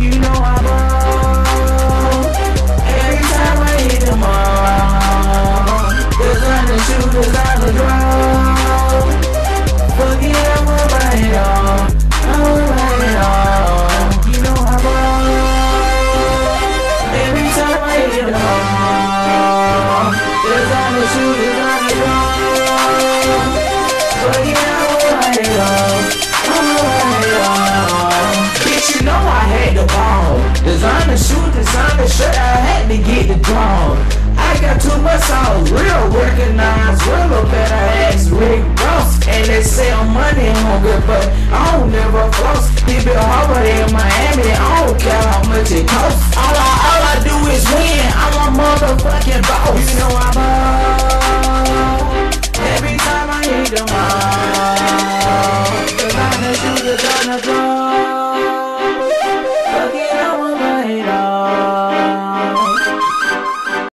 You know I ball. Every time I hit them all. Designer shoe, designer draw. Forget I'm gonna buy it all. I'm gonna buy it all. You know I ball. Every time I hit them all. Designer shoe, designer draw. Forget I'm gonna buy it all. I'm gonna buy it all. Bitch, you know I had the ball. Designer shoe, designer shirt, I had to get the draw. I got too much sauce, real recognized, real better ass Rick Ross. And they say I'm money hungry, but I don't never floss. Keep it hard in Miami.